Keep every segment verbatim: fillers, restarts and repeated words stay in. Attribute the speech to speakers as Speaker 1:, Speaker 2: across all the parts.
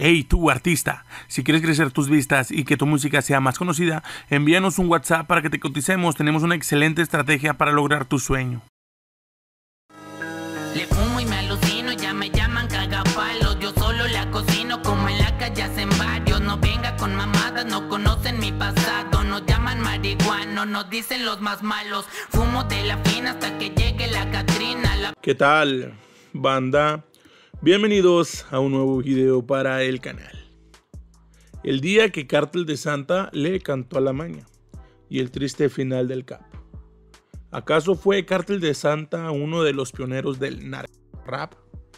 Speaker 1: Hey tú artista, si quieres crecer tus vistas y que tu música sea más conocida, envíanos un WhatsApp para que te coticemos. Tenemos una excelente estrategia para lograr tu sueño.
Speaker 2: Le fumo y me alucino, ya me llaman cagapalos. Yo solo la cocino, como en la calle hacen varios. No venga con mamadas, no conocen mi pasado. Nos llaman marihuanos, nos dicen los más malos. Fumo de la fina hasta que llegue la Catrina la...
Speaker 1: ¿Qué tal, banda? Bienvenidos a un nuevo video para el canal. El día que Cartel de Santa le cantó a la maña y el triste final del Cap. ¿Acaso fue Cartel de Santa uno de los pioneros del rap?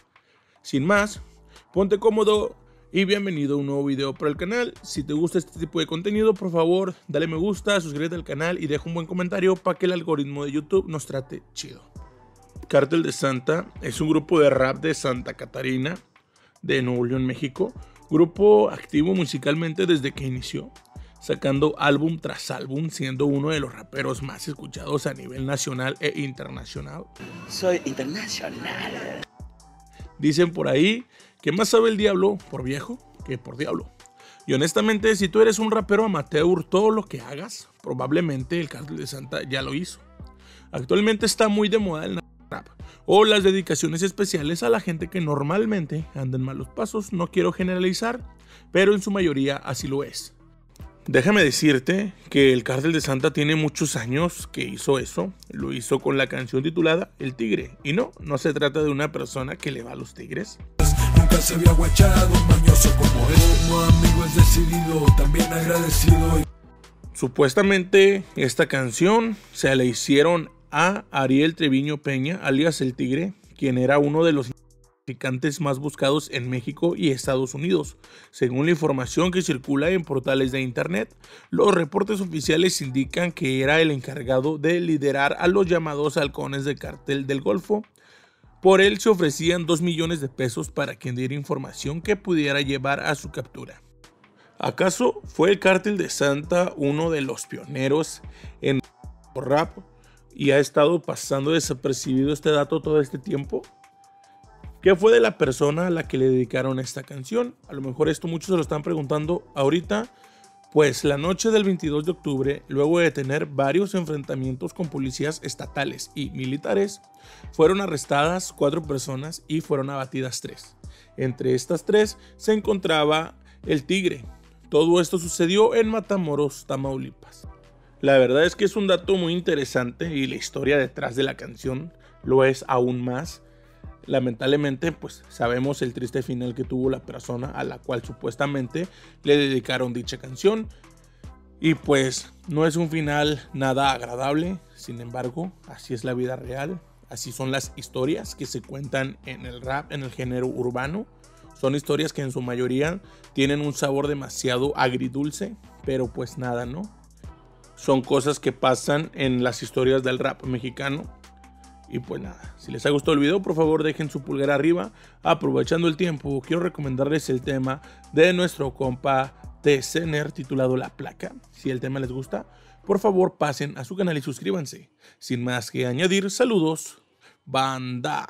Speaker 1: Sin más, ponte cómodo y bienvenido a un nuevo video para el canal. Si te gusta este tipo de contenido, por favor, dale me gusta, suscríbete al canal y deja un buen comentario para que el algoritmo de YouTube nos trate chido. Cartel de Santa es un grupo de rap de Santa Catarina, de Nuevo León, México. Grupo activo musicalmente desde que inició, sacando álbum tras álbum, siendo uno de los raperos más escuchados a nivel nacional e internacional.
Speaker 3: Soy internacional.
Speaker 1: Dicen por ahí que más sabe el diablo por viejo que por diablo. Y honestamente, si tú eres un rapero amateur, todo lo que hagas, probablemente el Cartel de Santa ya lo hizo. Actualmente está muy de moda el rap o las dedicaciones especiales a la gente que normalmente anda en malos pasos. No quiero generalizar, pero en su mayoría así lo es. Déjame decirte que el Cartel de Santa tiene muchos años que hizo eso. Lo hizo con la canción titulada El Tigre. Y no, no se trata de una persona que le va a los tigres.
Speaker 4: Nunca se había guachado un mañoso como él. Como amigo es decidido, también agradecido.
Speaker 1: Supuestamente esta canción se la hicieron a Ariel Treviño Peña, alias El Tigre, quien era uno de los traficantes más buscados en México y Estados Unidos. Según la información que circula en portales de internet, los reportes oficiales indican que era el encargado de liderar a los llamados halcones del Cártel del Golfo. Por él se ofrecían dos millones de pesos para quien diera información que pudiera llevar a su captura. ¿Acaso fue el Cartel de Santa uno de los pioneros en rap y ha estado pasando desapercibido este dato todo este tiempo? ¿Qué fue de la persona a la que le dedicaron esta canción? A lo mejor esto muchos se lo están preguntando ahorita. Pues la noche del veintidós de octubre, luego de tener varios enfrentamientos con policías estatales y militares, fueron arrestadas cuatro personas y fueron abatidas tres. Entre estas tres se encontraba el Tigre. Todo esto sucedió en Matamoros, Tamaulipas. La verdad es que es un dato muy interesante y la historia detrás de la canción lo es aún más. Lamentablemente, pues sabemos el triste final que tuvo la persona a la cual supuestamente le dedicaron dicha canción. Y pues no es un final nada agradable. Sin embargo, así es la vida real. Así son las historias que se cuentan en el rap, en el género urbano. Son historias que en su mayoría tienen un sabor demasiado agridulce. Pero pues nada, ¿no? Son cosas que pasan en las historias del rap mexicano. Y pues nada, si les ha gustado el video, por favor dejen su pulgar arriba. Aprovechando el tiempo, quiero recomendarles el tema de nuestro compa Tzener titulado La Placa. Si el tema les gusta, por favor pasen a su canal y suscríbanse. Sin más que añadir, saludos, banda.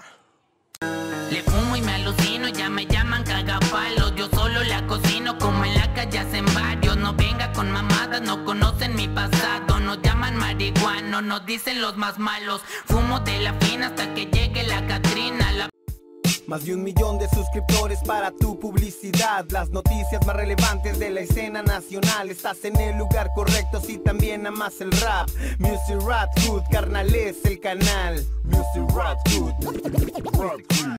Speaker 2: Le fumo y me alucino, ya me llaman cagapalos. Yo solo la cocino, como en la calle hacen varios. No venga con mamadas, no conocen mi pasado. Nos llaman marihuanos, nos dicen los más malos. Fumo de la fina hasta que llegue la Catrina la...
Speaker 5: Más de un millón de suscriptores para tu publicidad. Las noticias más relevantes de la escena nacional. Estás en el lugar correcto si también amas el rap. Music Rap Hood, carnal, es el canal. Music Rap Hood.